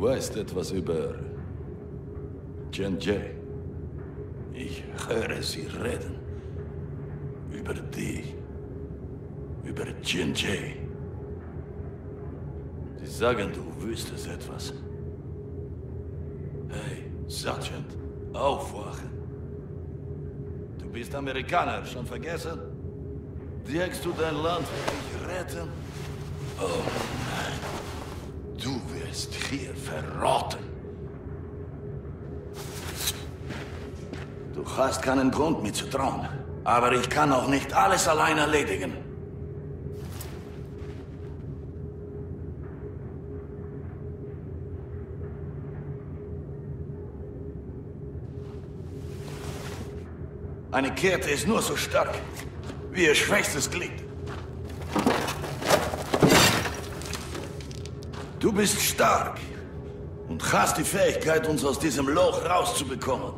weißt etwas über Jinjay? Ich höre sie reden. Über dich. Über Jinjay. Sie sagen, du wüsstest etwas. Hey, Sergeant, aufwachen. Du bist Amerikaner, schon vergessen? Denkst du, dein Land wird dich retten? Oh nein. Du wirst hier verrotten. Du hast keinen Grund, mir zu trauen. Aber ich kann auch nicht alles allein erledigen. Eine Kette ist nur so stark wie ihr schwächstes Glied. Du bist stark und hast die Fähigkeit, uns aus diesem Loch rauszubekommen.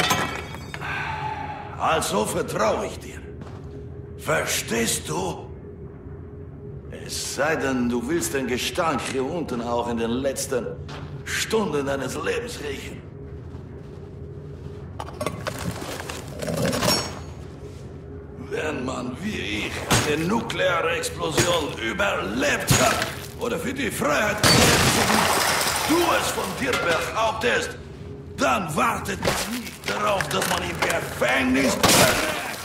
Also vertraue ich dir. Verstehst du? Es sei denn, du willst den Gestank hier unten auch in den letzten Stunden deines Lebens riechen. Wenn man wie ich eine nukleare Explosion überlebt hat oder für die Freiheit kämpft, du es von dir behauptest, dann wartet man nicht darauf, dass man im Gefängnis verreckt.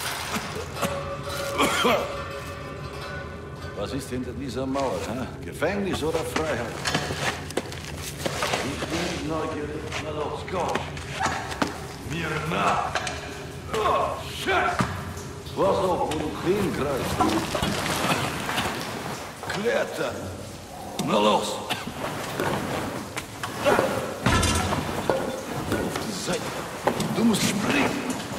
Was ist hinter dieser Mauer? Hä? Gefängnis oder Freiheit? Ich bin nicht neugierig. Na los, komm. Mir nach. Oh, Scheiße. Was auch, wo du hingreifst. Klettern. Na los. Auf die Seite. Du musst springen.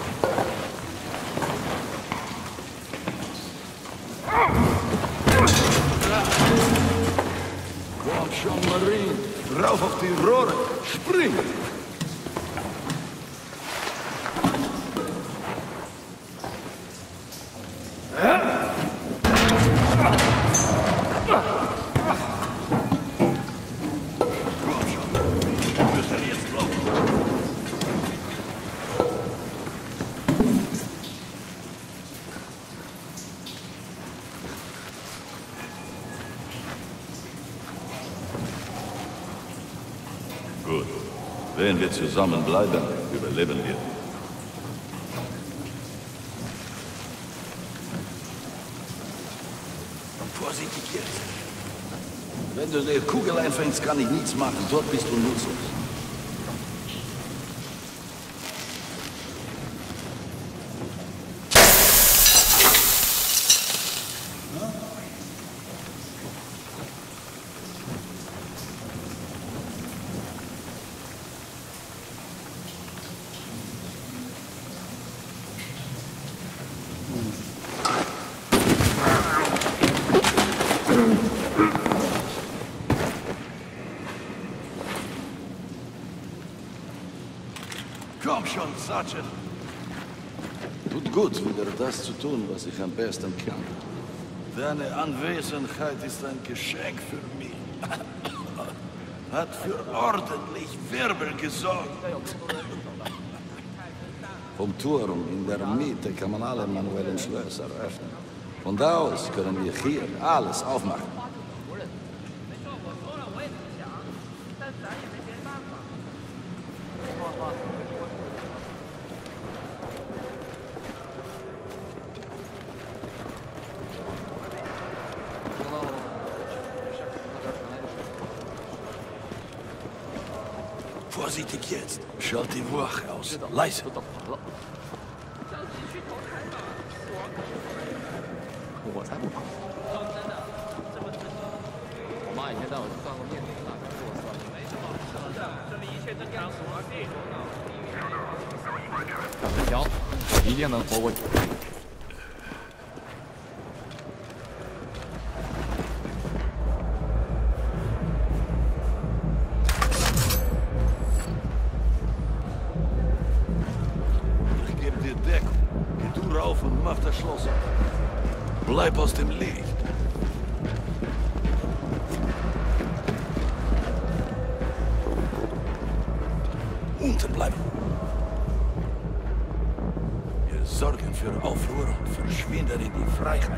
Komm schon, Marine. Rauf auf die Rohre. Spring. Gut. Wenn wir zusammenbleiben, überleben wir. Vorsichtig jetzt. Wenn du die Kugel einfängst, kann ich nichts machen. Dort bist du nutzlos. Komm schon, Sergeant. Tut gut, wieder das zu tun, was ich am besten kann. Deine Anwesenheit ist ein Geschenk für mich. Hat für ordentlich Wirbel gesorgt. Vom Turm in der Mitte kann man alle manuellen Schlösser öffnen. Von da aus können wir hier alles aufmachen. Vorsichtig jetzt. Schalt die Wache aus. Leise. Ich gebe dir Deckung. Geh du rauf und mach das Schloss auf. Bleib aus dem Licht. unten bleiben. Wir sorgen für Aufruhr und verschwinden in die Freiheit.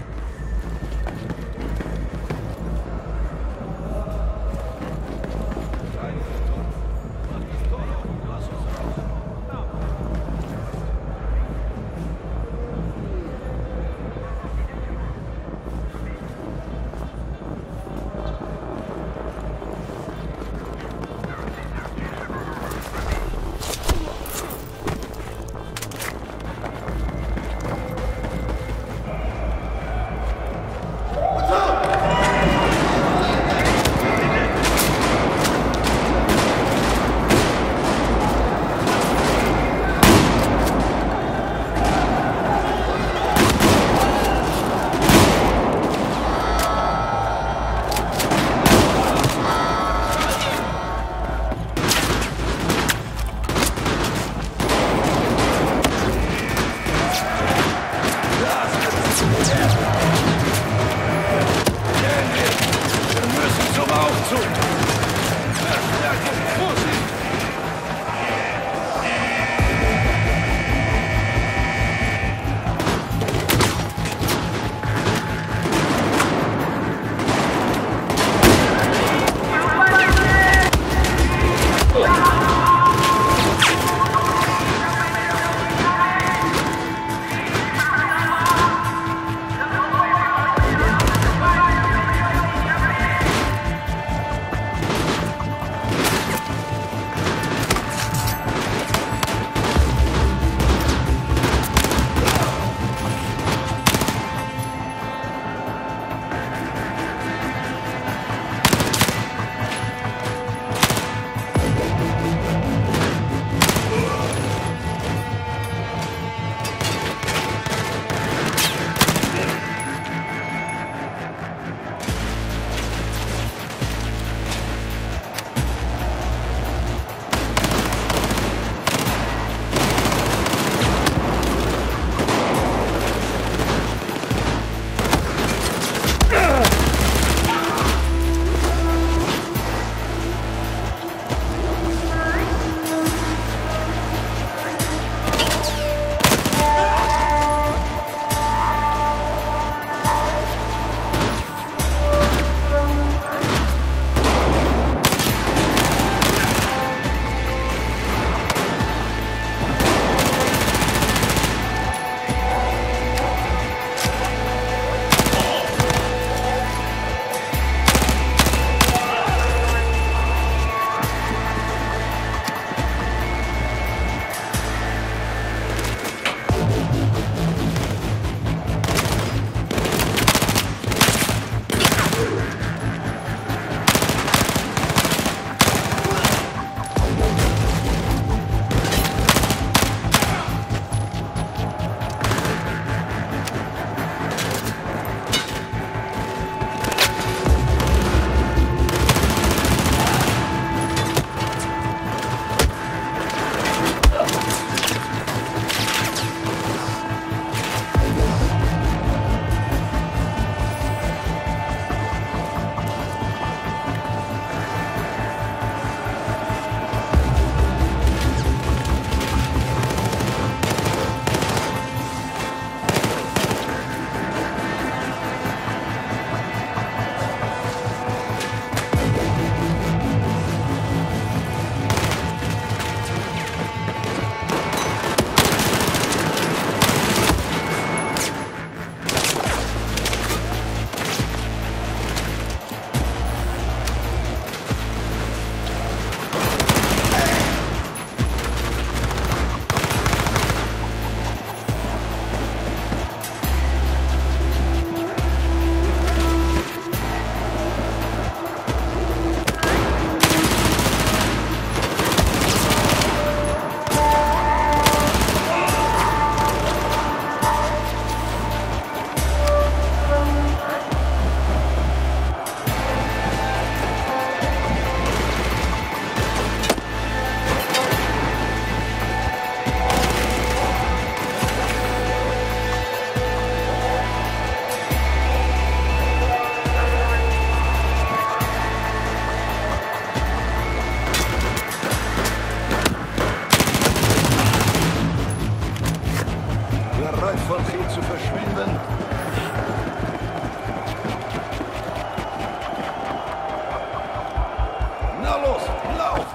Los, lauf!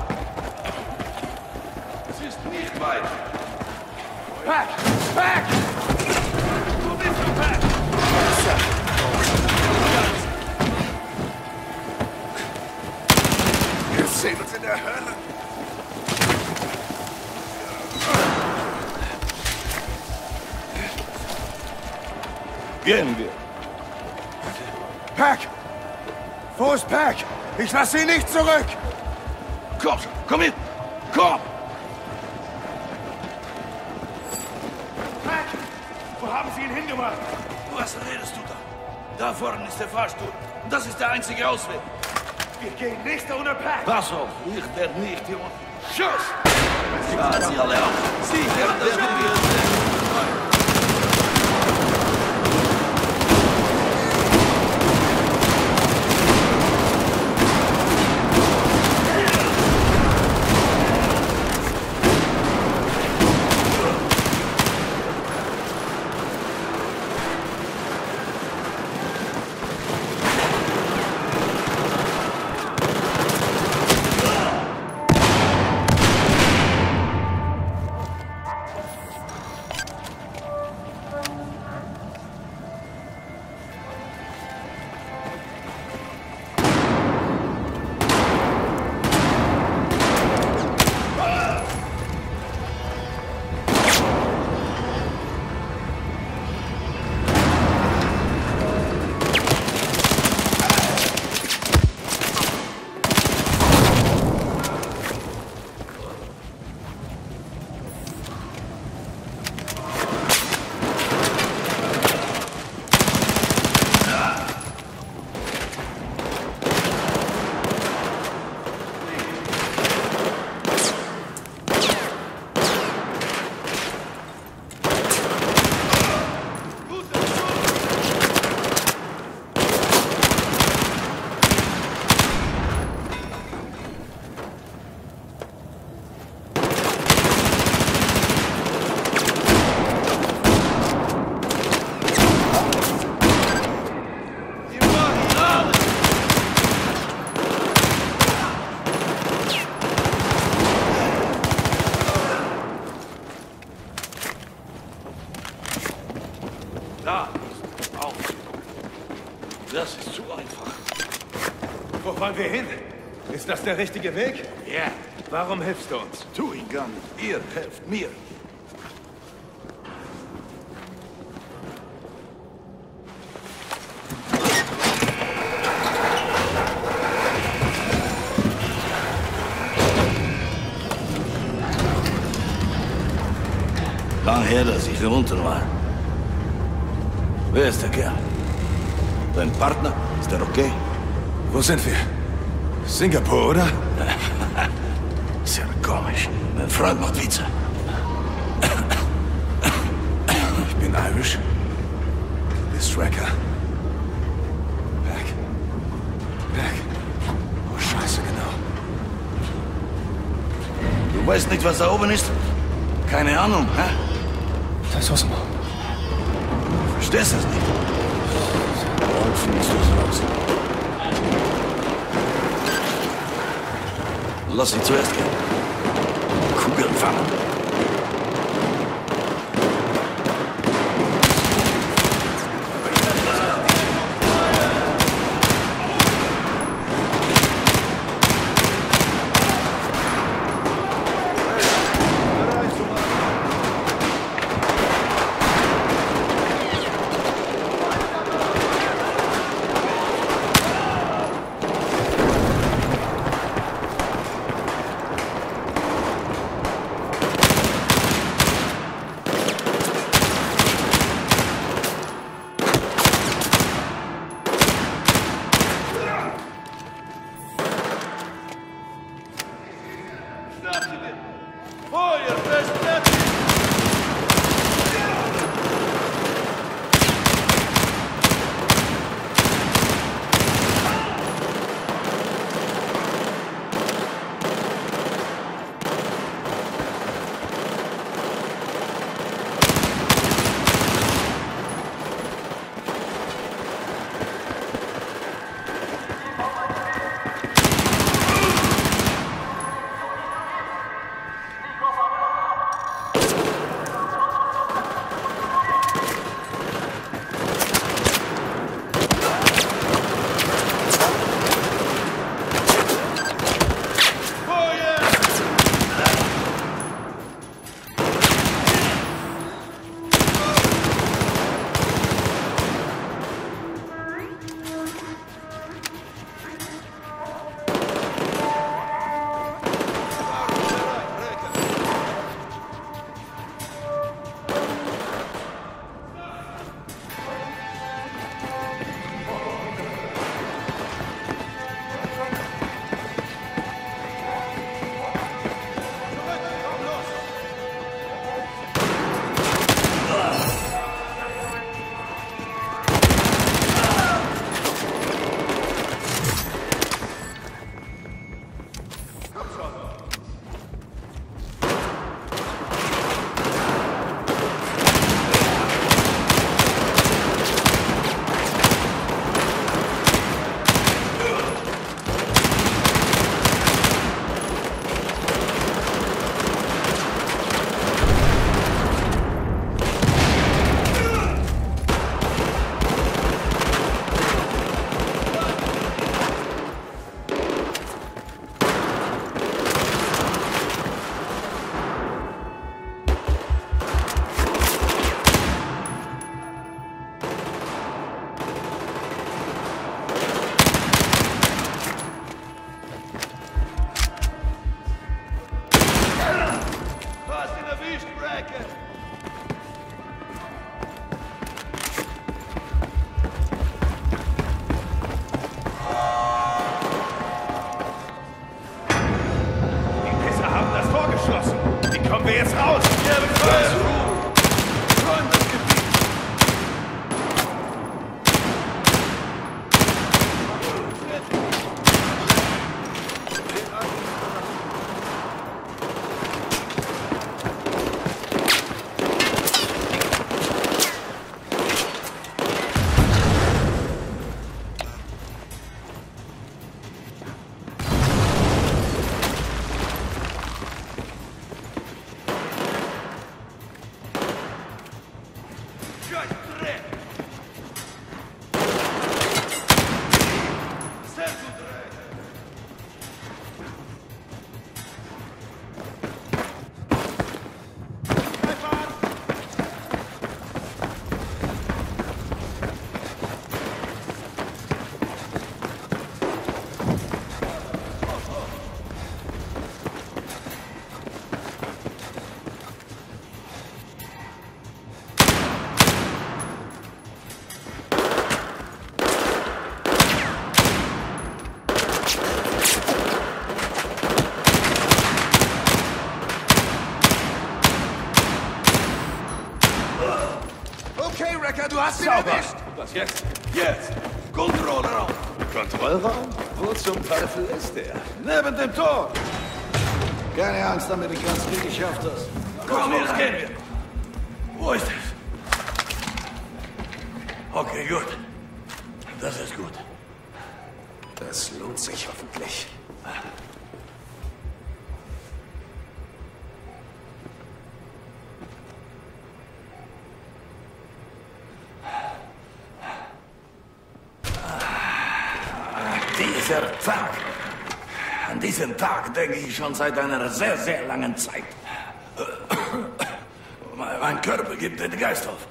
Es ist nicht weit. Pack! Pack! Wo bist du, Pack? Wir sehen uns in der Hölle! Gehen wir. Pack! Wo ist Pack? Ich lasse ihn nicht zurück! Komm schon, komm mit! Komm! Pack! Wo haben Sie ihn hingemacht? Was redest du da? Da vorne ist der Fahrstuhl. Und das ist der einzige Ausweg. Wir gehen nicht ohne Pack! Pass auf, ich werde nicht hier unten. Schuss! Ja, sie alle auf. Sicher, das werden wir sehen. Da ist auf. Das ist zu einfach. Wo wollen wir hin? Ist das der richtige Weg? Ja, Warum hilfst du uns? tu ihn gar nicht. Ihr helft mir. Lang her, dass ich hier unten war. Wer ist der Kerl? Dein Partner? Ist der okay? Wo sind wir? Singapur, oder? Sehr komisch. Mein Freund macht Witze. Ich bin Irish. Du bist Tracker. Pack. Pack. Oh, scheiße, genau. Du weißt nicht, was da oben ist? Keine Ahnung, hä? Das ist Osmo. Du verstehst das nicht. Und fliegst du so aus. Lass sie zuerst gehen. Kugeln fangen. Feuer, festnehmen! nicht, Racket! Die Pisser haben das Tor geschlossen. Wie kommen wir jetzt raus? Ja, Feuer! Räumt das Gebiet! Okay, Wrecker, du hast ihn Sauber. erwischt. Was jetzt? Jetzt! Kontrollraum! Kontrollraum? Wo zum Teufel ist der? Neben dem Tor! Keine Angst, Amerikanski, ich schaff das. Komm, jetzt gehen wir! Wo ist es? Okay, gut. Das ist gut. Das lohnt sich hoffentlich. Dieser Tag. An diesen Tag denke ich schon seit einer sehr, sehr langen Zeit. Mein Körper gibt den Geist auf.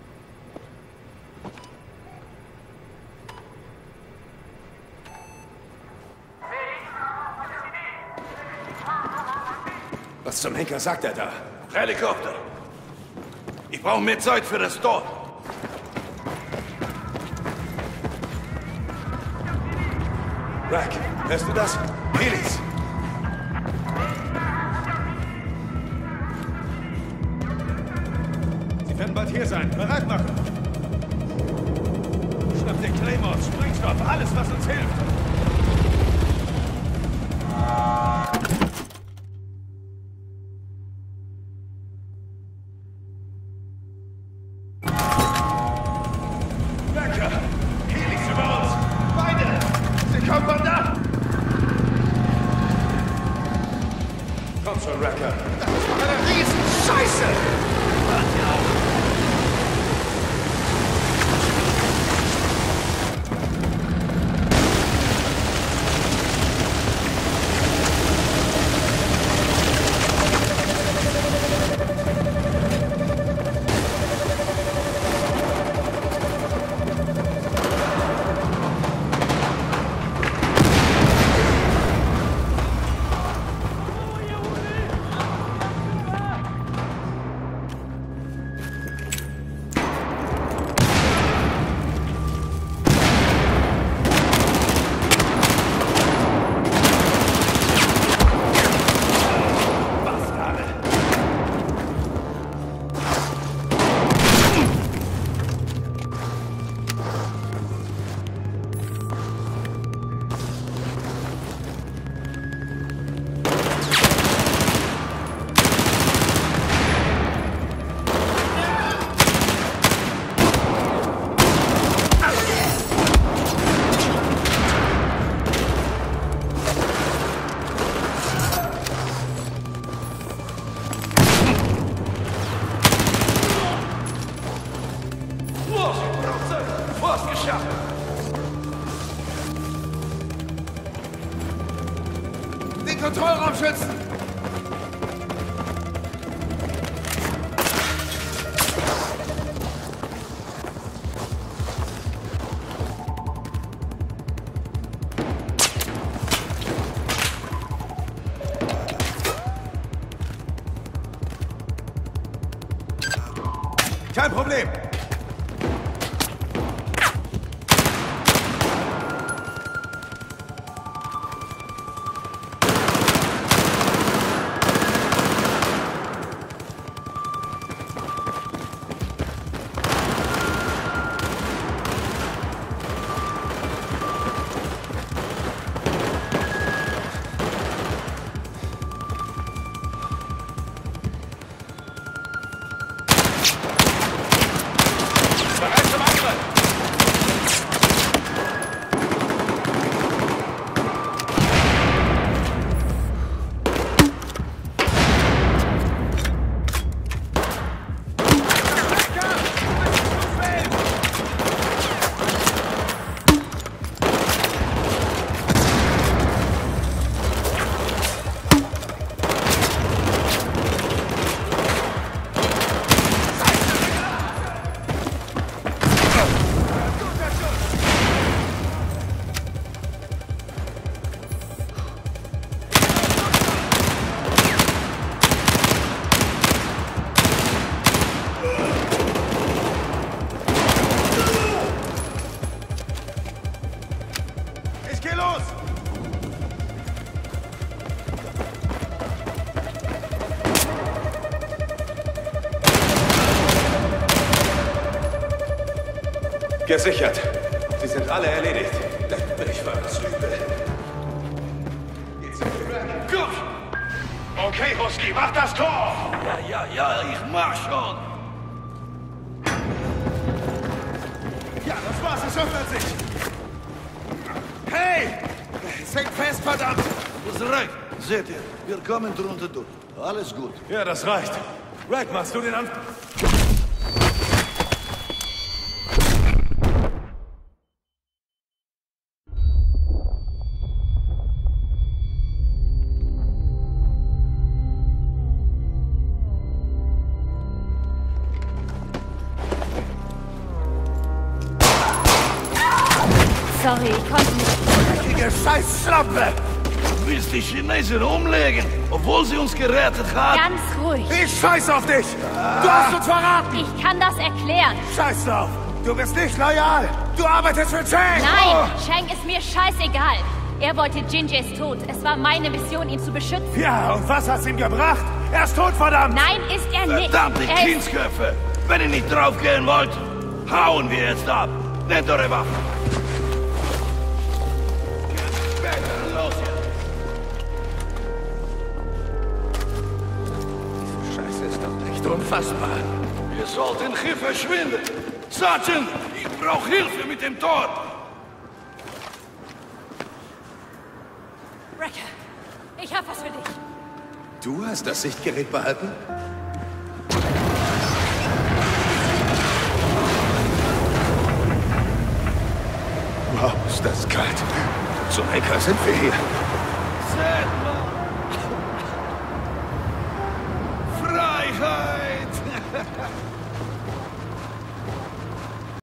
Was zum Henker sagt er da? Helikopter. Ich brauche mehr Zeit für das Tor. Rack, hörst du das? Helis! Sie werden bald hier sein. Bereit machen! Schnapp den Claymore, Sprengstoff, alles, was uns hilft! Racker! Helis über uns! Beide! Sie kommen von da! Komm schon, Racker! Das ist doch eine Riesenscheiße! Fast geschafft! Den Kontrollraum schützen! Kein Problem. Gesichert. Sie sind alle erledigt. Ich war das Übel. Gut. Okay, Husky, mach das Tor! Ja, ich mach schon. Ja, das war's, es öffnet sich. Hey! Seid fest, verdammt! Das reicht. Seht ihr, wir kommen drunter durch. Alles gut. Ja, das reicht. Rack, machst du den Anfang? Sorry, ich konnte nicht. Dreckige Scheißschlampe! Du willst die Chinesen umlegen, obwohl sie uns gerettet hat? Ganz ruhig. Ich scheiß auf dich! Du hast uns verraten! Ich kann das erklären. Scheiß drauf! Du bist nicht loyal! Du arbeitest für Chang! Nein, Chang ist mir scheißegal. Er wollte Jinjaes Tod. Es war meine Mission, ihn zu beschützen. Ja, und was hat's ihm gebracht? Er ist tot, verdammt! Nein, ist er nicht. Verdammte Er ist... Kindsköpfe! Wenn ihr nicht draufgehen wollt, hauen wir jetzt ab. Nehmt eure Waffen. Los jetzt. Scheiße ist doch echt unfassbar. Ihr sollt in hier verschwinden. Sergeant, ich brauche Hilfe mit dem Tor. Wrecker, ich hab was für dich. Du hast das Sichtgerät behalten? Wow, ist das kalt. Zum Hacker sind wir hier. Seht mal. Freiheit!